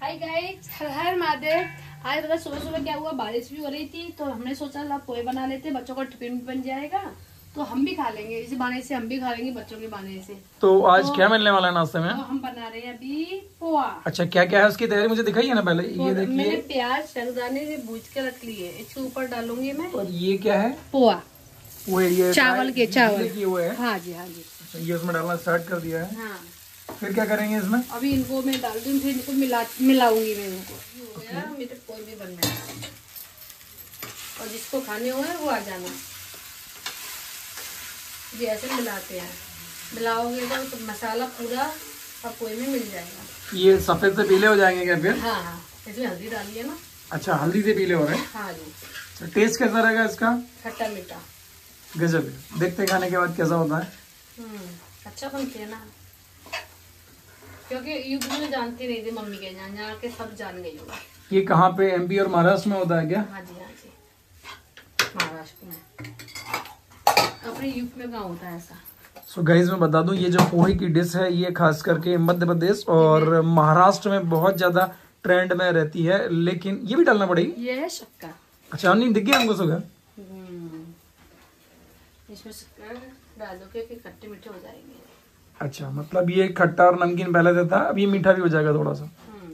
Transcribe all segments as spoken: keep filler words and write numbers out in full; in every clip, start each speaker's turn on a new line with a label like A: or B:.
A: Hi guys, हर हर महादेव। आज पता सुबह सुबह क्या हुआ, बारिश भी हो रही थी तो हमने सोचा ला पोहे बना लेते, बच्चों का टिफिन भी बन जाएगा तो हम भी खा लेंगे। इसी बहाने से हम भी खा लेंगे बच्चों के बहाने से।
B: तो आज
A: तो,
B: क्या मिलने वाला है नाश्ते में?
A: तो हम बना रहे हैं अभी पोहा।
B: अच्छा, क्या क्या है उसकी तैयारी मुझे दिखाइए ना पहले। ये देखिए,
A: मैंने प्याज साबुदाने से भूज के रख लिए, इसके ऊपर डालूंगी मैं।
B: और ये क्या है?
A: पोहा।
B: वो ये
A: चावल के चावल
B: किए हुए हैं।
A: हाँ जी हाँ जी।
B: अच्छा, ये उसमें डालना स्टार्ट कर दिया है।
A: हाँ,
B: फिर क्या करेंगे इसमें?
A: अभी इनको मैं डाल दूँ, फिर इनको मिला मिलाऊंगी मैं इनको। हो गया, मेरे पोहे भी बन गए और जिसको खाने हुए वो आ जाना। जी ऐसे मिलाते हैं, मिलाओगे तो मसाला पूरा और पोहे में मिल जाएगा।
B: ये सफेद से पीले हो जाएंगे क्या फिर?
A: हाँ हाँ, इसमें हल्दी डालिए ना।
B: अच्छा, हल्दी से पीले हो रहे हैं।
A: हाँ जी।
B: टेस्ट कैसा रहेगा इसका?
A: खट्टा मीठा
B: गजब। देखते हैं खाने के बाद कैसा होता है।
A: हम्म अच्छा बनते हैं ना, क्योंकि यूट्यूब में जानती नहीं थी मम्मी के यहाँ, यहाँ के सब जान गई होगा।
B: ये कहाँ पे, एमपी और महाराष्ट्र में होता है क्या?
A: हाँ जी हाँ जी, महाराष्ट्र में। अपने यूपी में कहाँ होता है ऐसा।
B: सो गाइस मैं बता दूं, ये जो पोहे की डिश है ये खास करके मध्य प्रदेश और महाराष्ट्र में बहुत ज्यादा ट्रेंड में रहती है। लेकिन ये भी डालना पड़ेगी।
A: ये है शक्कर।
B: अच्छा, नहीं दिख गया हमको सुबह।
A: इसमें शक्कर डाल दो क्योंकि खट्टे मीठे हो जाएंगे।
B: अच्छा, मतलब ये खट्टा और नमकीन पहले से था, अब ये मीठा भी हो जाएगा थोड़ा सा।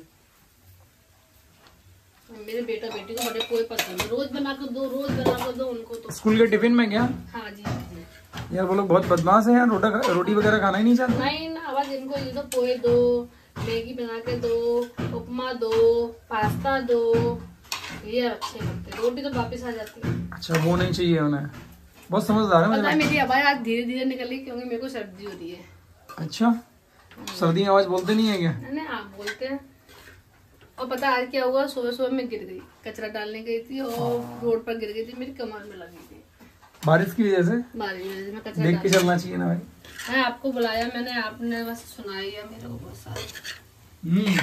A: मेरे बेटा बेटी को बड़े पोहे पसंद है, रोज बना कर दो, रोज बना कर दो उनको तो।
B: स्कूल के टिफिन में क्या?
A: हाँ जी हाँ जी।
B: यार वो लोग बहुत बदमाश है यार, रोटा रोटी वगैरह खाना ही नहीं चाहते।
A: नहीं ना, आवाज इनको ये तो पोहे दो, मैगी बना के दो, उपमा दो, पास्ता दो, ये अच्छे लगते। रोटी तो वापिस आ जाती है।
B: अच्छा, वो नहीं चाहिए उन्हें। बहुत समझदार है।
A: पता है, मेरी आवाज आज धीरे धीरे निकली क्योंकि मेरे को सर्दी हो रही है।
B: अच्छा, सर्दी में आवाज बोलते नहीं है क्या?
A: नहीं, आप बोलते हैं। और पता आज क्या हुआ, सुबह सुबह मैं गिर गई, कचरा डालने गई थी और रोड पर गिर गई थी, मेरी कमर में लगी थी
B: बारिश की वजह से।
A: बारिश की वजह से मैं कचरा
B: देख के चलना चाहिए ना भाई।
A: मैं आपको बुलाया मैंने, आपने बस सुनाई है मेरे को बहुत सारा।
B: हम्म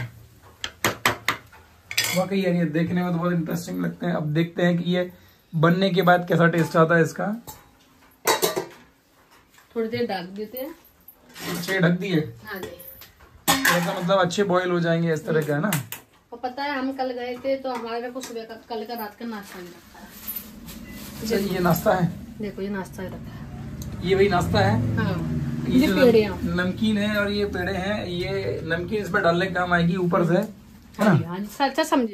B: वाकई यार ये देखने में तो बहुत इंटरेस्टिंग लगते हैं। अब देखते हैं कि ये बनने के बाद कैसा टेस्ट आता है इसका।
A: थोड़ी देर ढक देते हैं।
B: अच्छा, ढक दिए।
A: हाँ जी।
B: ऐसा मतलब अच्छे बॉईल हो जाएंगे इस तरह का है ना।
A: और पता है हम कल गए थे तो हमारे को सुबह का कल का रात का नाश्ता भी रखा है।
B: अच्छा, ये नाश्ता है।
A: देखो ये नाश्ता रखा है,
B: ये वही नाश्ता है।
A: हाँ।
B: ये
A: ये
B: जो
A: पेड़े
B: नमकीन है और ये पेड़े हैं, ये नमकीन इसमें डालने के काम आएगी ऊपर से, है ना?
A: हाँ जी, अच्छा समझे।